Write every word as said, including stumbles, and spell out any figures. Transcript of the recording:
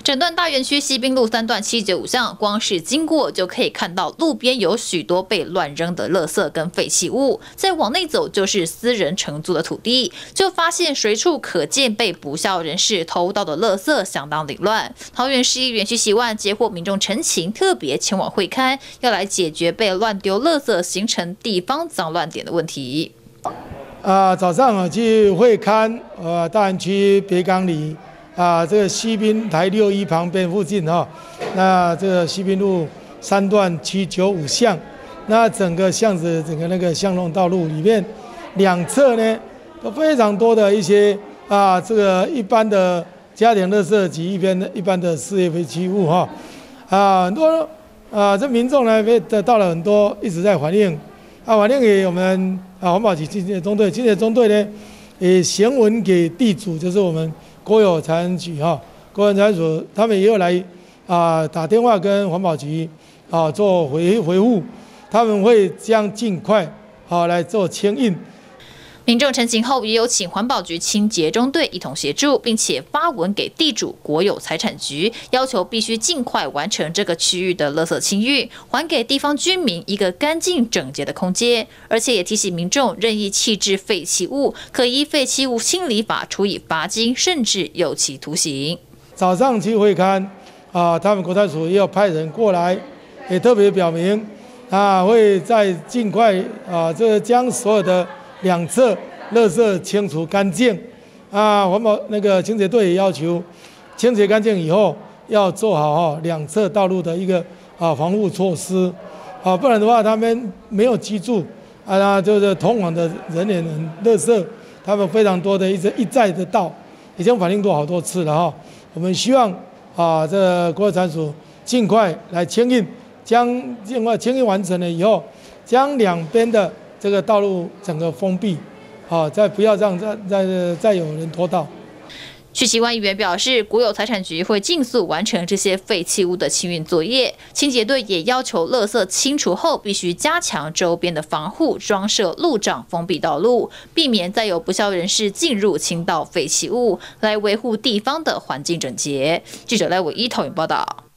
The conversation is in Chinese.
整段大园区西滨路三段七九五巷，光是经过就可以看到路边有许多被乱扔的垃圾跟废弃物。再往内走就是私人承租的土地，就发现随处可见被不肖人士偷盗的垃圾相当凌乱。桃园市议员徐喜万接获民众陈情，特别前往会勘，要来解决被乱丢垃圾形成地方脏乱点的问题。 啊、呃，早上啊去会勘，呃，大园区别港里。 啊，这个西滨台六一旁边附近哈，那这个西滨路三段七九五巷，那整个巷子整个那个巷弄道路里面，两侧呢都非常多的一些啊，这个一般的家庭垃圾及一边的一般的事业废弃物哈，啊，很多啊，这民众呢被得到了很多一直在反映，啊，反映给我们啊环保局清洁中队，清洁中队呢也询问给地主，就是我们。 国有财产局哈，国有财产所他们也有来啊打电话跟环保局啊做回回复，他们会将尽快啊来做清运。 民众陈情后，也有请环保局清洁中队一同协助，并且发文给地主国有财产局，要求必须尽快完成这个区域的垃圾清运，还给地方居民一个干净整洁的空间。而且也提醒民众，任意弃置废弃物，可依废弃物清理法处以罚金，甚至有期徒刑。 早上去会勘啊，他们国财署也要派人过来，也特别表明啊，会在尽快啊，这将所有的。 两侧垃圾清除干净，啊，环保那个清洁队也要求清洁干净以后，要做好哈两侧道路的一个啊防护措施，啊，不然的话他们没有居住啊，那就是通往的人员很垃圾，他们非常多的一直一再的到，已经反映过好多次了哈。我们希望啊，这个国有财产署尽快来清运，将尽快清运完成了以后，将两边的。 这个道路整个封闭，好，再不要让再再再有人拖到。 徐喜万议员表示，国有财产局会尽速完成这些废弃物的清运作业。清洁队也要求，垃圾清除后必须加强周边的防护，装设路障封闭道路，避免再有不肖人士进入倾倒废弃物，来维护地方的环境整洁。记者赖伟一桃园报道。